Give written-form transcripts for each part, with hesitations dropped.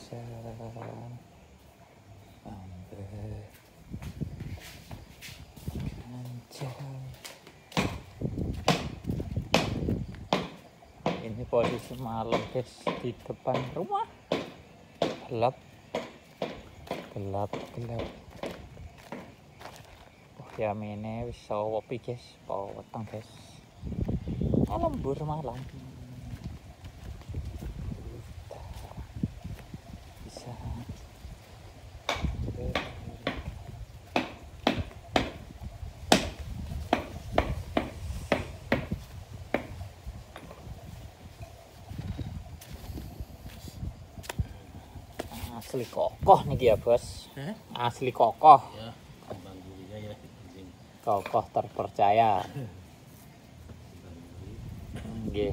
Kancang ambek kancang. Ini posisi malam guys, di depan rumah gelap gelap gelap. Oh ya mene wis sepi guys, peteng guys, lembur malam. Bisa asli kokoh nih ya bos. Asli kokoh ya, kembang durinya ya kokoh terpercaya. Nggih.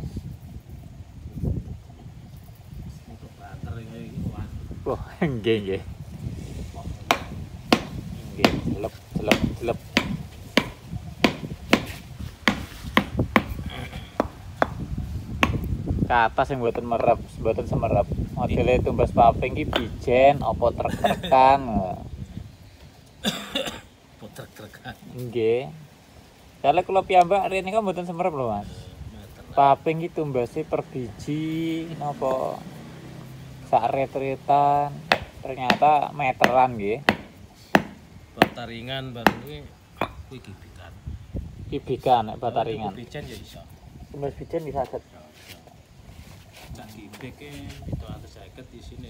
untuk banter kayak gitu wah. Wah, nggih nggih. Nggih, jelep jelep jelep. Ke atas yang buatan merep, buatan semerep. Modelnya tumbas paping iki bijen apa trek-trekan. Puter-terkan Nggih. Kalau kula piyambak rene kan mboten semerep lho, Mas. Paping iki tumbase per biji napa sak ret-retan. Ternyata meteran nggih. bataringan baru kuwi gibikan. Gibikan nek bataringan. Bijen ya iso. Tumbas bijen bisa saged. Cak gibik e 750 di sini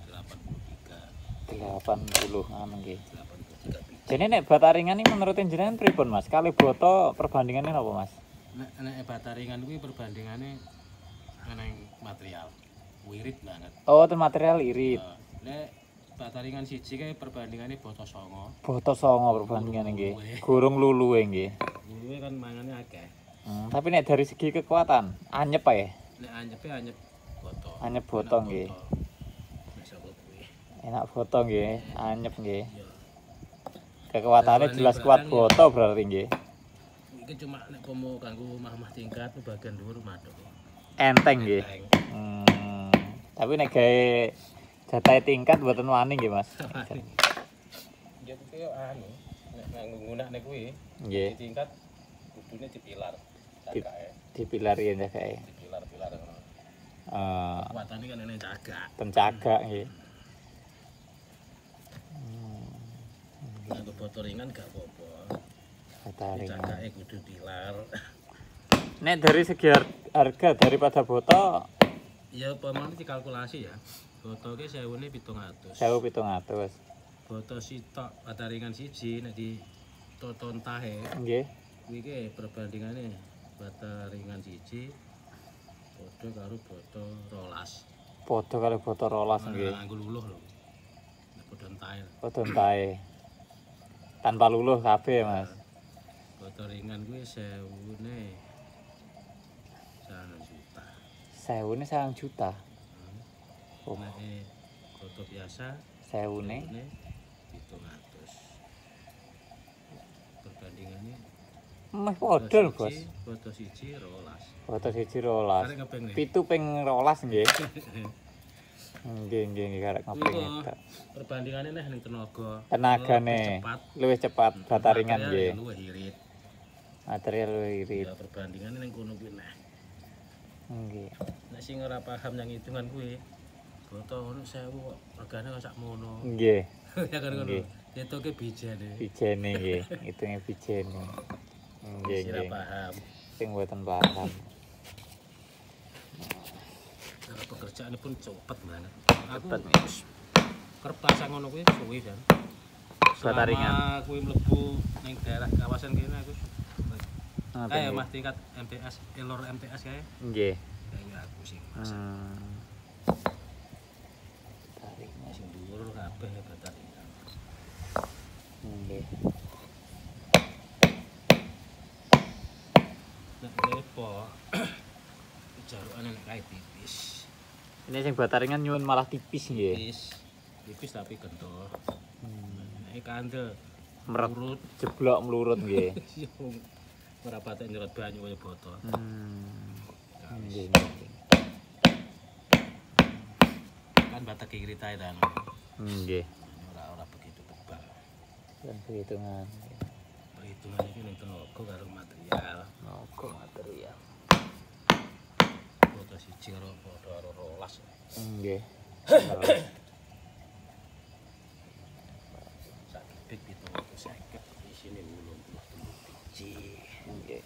83. 80 ngono nggih. 83 biji. Jadi nek bataringan ini menurut jenengan pripun Mas? Kali boto perbandingannya apa Mas? Nek bataringan kuwi perbandingannya nang material wirid banget. Oh, itu material irit. Nek bataringan siji kae perbandingannya boto songo. Boto songo perbandingannya nggih. Gurung luluwe nggih. Luluwe kan mangane akeh. Tapi nek dari segi kekuatan anyep ae. Nek anyep boto. Anyep boto nggih. Nek sapa kuwi? Enak boto nggih, anyep nggih. Ya. Kekuatannya jelas kuat boto berarti nggih. Iki cuma nek pomo kanggo mah tingkat bagian dhuwur madhep. Enteng nggih. Tapi nek gawe jatahe tingkat mboten wani nggih Mas. Ya kuwi anu nek nggunakne kuwi Nggih. tingkat kudune dipilar. Dipilar ya jagae. Dipilar-pilar ngono. Kekuatane kan nek cagak. Pencagak nggih. Nek boto ringan gak apa-apa. Bataringan. Cagake kudu pilar. Nek dari segi harga daripada boto Ya pemane dikalkulasi ya. Boto ki 1.700. 1.700. Boto sitok bataringan siji nek di toton tahe Nggih. kuwi ki perbandingane bataringan siji padha karo boto 12. Padha karo boto 12 nggih. Nganggo luluh lho. Nek padha entahe. Padha entahe. Tanpa luluh kabeh, Mas. Boto ringan kuwi 1.000ne 1 juta. 1.000 1 juta. Oh, Nek boto biasa 1.000 700. Perbandingannya meh padha lho, Bos. boto siji 12. Boto siji 12. Arek ngepeng nih. 7 ping 12 nggih. Nggih nggih karek ngopeng itu. Perbandingannya nih ning tenaga. Tenagane luwih cepat bataringan nggih. Luwih irit. Material luwih irit. Ya perbandingannya ning kono kuwi nah. Nggih. Nek sing ora paham yang hitungan kuwi boto ngono 1.000 kok regane kok sakmono. Nggih. Ya kan ngono. Nggih. Ditoke bijene. Bijene nggih, hitungnya bijene. Nggih Sira nggih. paham. Sing mboten paham. Cara pekerjaan pun cepet banget. Aku Cepet. kerep pasang ngono kuwi suwi kan. Bataringan. Selama kuwi mlebu ning daerah kawasan kene aku Ngoten kayak nggih. Mas tingkat MTS, elor MTS kayak Nggih. kayak aku sing masang. Bataringan. Sing dhuwur kabeh bataringan. Nggih. Nek lepo jarukane nek kae tipis. Ini sing bataringan nyuwun malah tipis nggih. Tipis tapi kental. Nek kandel Meret urut jeblok mlurut nggih. ora patek nyerot banyu kaya botol. Nggih. Kae kan batak kiri taitan. Nggih. Ora begitu tebal. Dan perhitungan. Perhitungan iki ning tenaga karo material. Tenaga material. Foto siji karo foto karo 12. Nggih. Sak bibit 750 isine 80 biji. Nggih.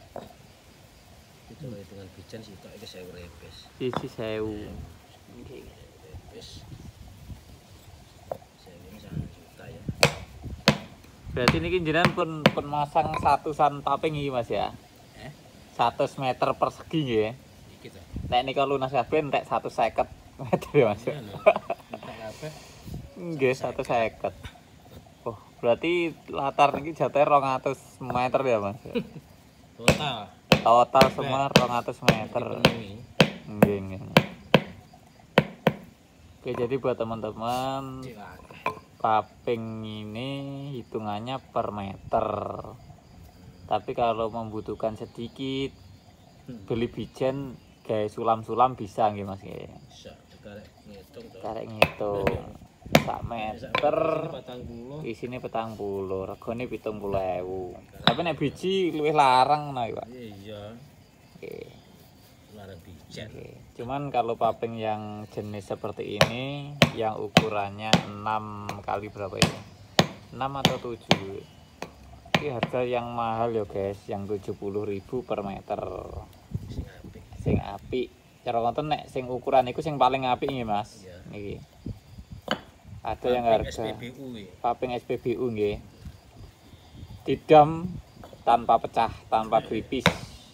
Itu hitungan bijan sitok iki 1000 repes. Sisi 1000. Nggih. Repes. 1 juta ya. Berarti niki jenengan pun masang satusan paping iki Mas ya. 100 meter persegi nggih. Iki to. Nek nika lunas kabeh entek 150 meter ya Mas. Iya no. Entek kabeh. Nggih 150. Oh, berarti latar niki jatuhe 200 meter ya Mas. Total. Total semua 200 meter. Dipenuhi. Nggih, nggih. Oke, jadi buat teman-teman Cek akeh. paping ini hitungannya per meter. Tapi kalau membutuhkan sedikit beli bijen kayak sulam-sulam bisa nggih Mas nggih. Bisa dikarek ngitung to. Karek ngitung. Sak meter isine 40, regane 70.000. Tapi nek biji luwih larang nah, Pak. Iya. Oke. Larang bijen. Oke. Cuman kalau paping yang jenis seperti ini yang ukurannya 6 kali berapa ini? 6 atau 7. Ini harga yang mahal ya guys, yang 70.000 per meter. Sing apik. Sing apik. Cara konten nek sing ukuran iku sing paling apik nggih Mas. Iya. Niki. Ada yang harga SPBU ya. paping SPBU nggih. Didam tanpa pecah, tanpa gripis.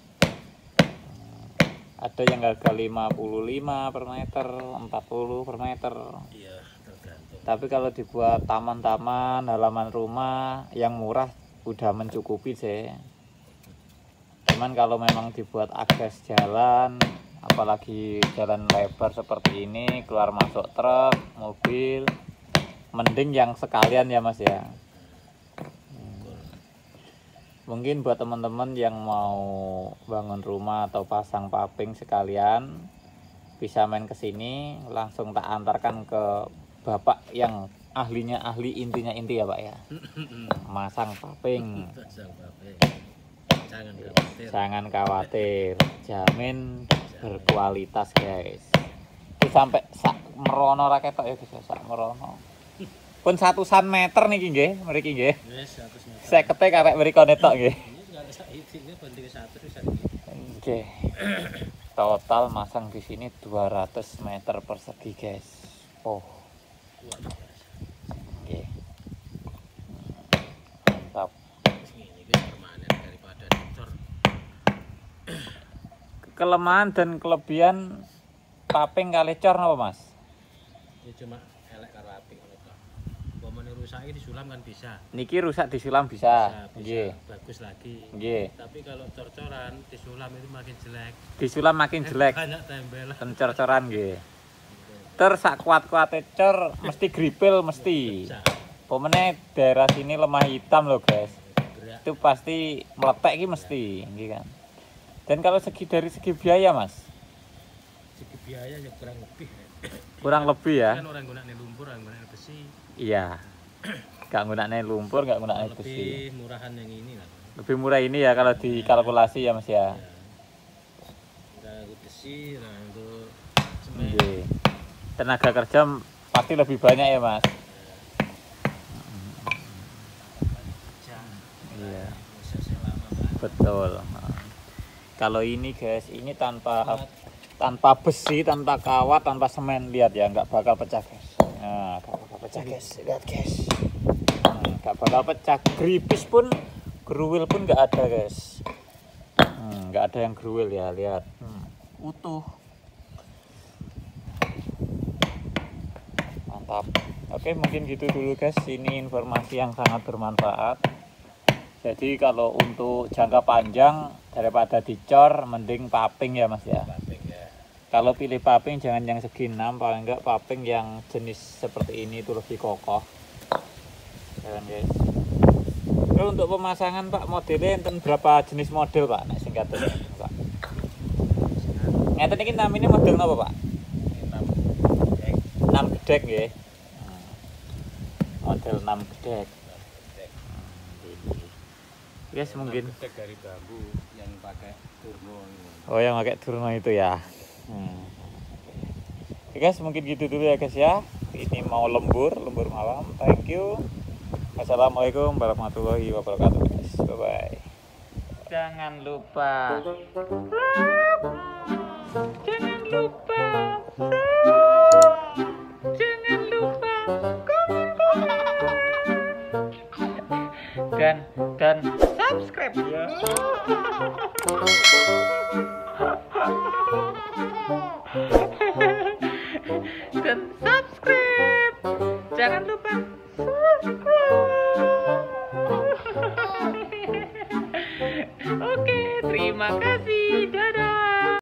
Ada yang harga 55 per meter, 40 per meter. Iya, tergantung. Tapi kalau dibuat taman-taman, halaman rumah yang murah udah mencukupi sih. Cuman kalau memang dibuat akses jalan, apalagi jalan lebar seperti ini, keluar masuk truk, mobil, mending yang sekalian ya Mas ya. Mungkin buat teman-teman yang mau bangun rumah atau pasang paping sekalian bisa main ke sini, langsung tak antarkan ke Bapak yang ahlinya ahli, intinya inti ya Pak ya. Masang paping. Pasang paping. Jangan khawatir. Jangan khawatir, jamin berkualitas guys. Itu sampai sak merono raket ya guys, sak merono. Pun 100 meter niki nggih, mriki nggih. Wis 100 meter. 50 karek mrikone tok nggih. Ini enggak sak iki penting 1 bisa iki. Oke. Total masang di sini 200 meter persegi guys. Oh, Luar biasa. oke. Mantap. Ini guys permanen daripada dicor. Kelemahan dan kelebihan paping kali cor napa Mas? Ya cuma elek karo apik ngono tok. Umpamane rusak iki disulam kan bisa. Niki rusak disulam bisa. Bisa Nggih. bagus lagi. Nggih. Tapi kalau cor-coran disulam itu makin jelek. Disulam makin jelek. Banyak tembelan. Cor-coran nggih. Ter sak kuat-kuate cor mesti gripil mesti. Bisa. Pemene daerah sini lemah hitam loh guys. Gerak. Itu pasti meletek iki mesti, nggih kan. Dan kalau dari segi biaya Mas, Segi biaya ya kurang lebih. kurang lebih ya. Kan orang gunakne lumpur, orang gunakne besi. Iya. Gak nggunakne lumpur, gak nggunakne besi. Lebih murahan yang ini lah. Lebih murah ini ya kalau dikalkulasi ya Mas ya. Udah besi, nah untuk semen. Nggih. Tenaga kerja pasti lebih banyak ya Mas. Iya. Prosesnya lama banget. Betul. Nah, kalau ini guys, ini tanpa besi, tanpa kawat, tanpa semen, lihat ya, nggak bakal pecah guys. Nah, nggak bakal pecah guys, lihat guys. Nah, nggak bakal pecah. Gripis pun, gruwil pun nggak ada guys. Nggak ada yang gruwil ya, lihat. Utuh. Mantap. Oke, mungkin gitu dulu guys. Ini informasi yang sangat bermanfaat. Jadi kalau untuk jangka panjang daripada dicor, mending paping ya Mas ya. Paping ya. Kalau pilih paping jangan yang segi 6, paling enggak paping yang jenis seperti ini itu lebih kokoh. Ya kan guys. Terus untuk pemasangan Pak, modelnya enten berapa jenis model Pak? Nek singkat Pak. Ngeten iki namine model napa Pak? 6 gedek ya. Model 6 gedek. Guys, mungkin Gedek dari bambu yang pakai turbo ini. oh yang pakai turno itu ya. Oke guys, mungkin gitu dulu ya guys ya. Ini mau lembur malam. Thank you. Assalamualaikum warahmatullahi wabarakatuh guys. Bye bye. Jangan lupa jangan lupa jangan lupa komen dan subscribe ya. Dan subscribe, jangan lupa subscribe. Oke, terima kasih, dadah.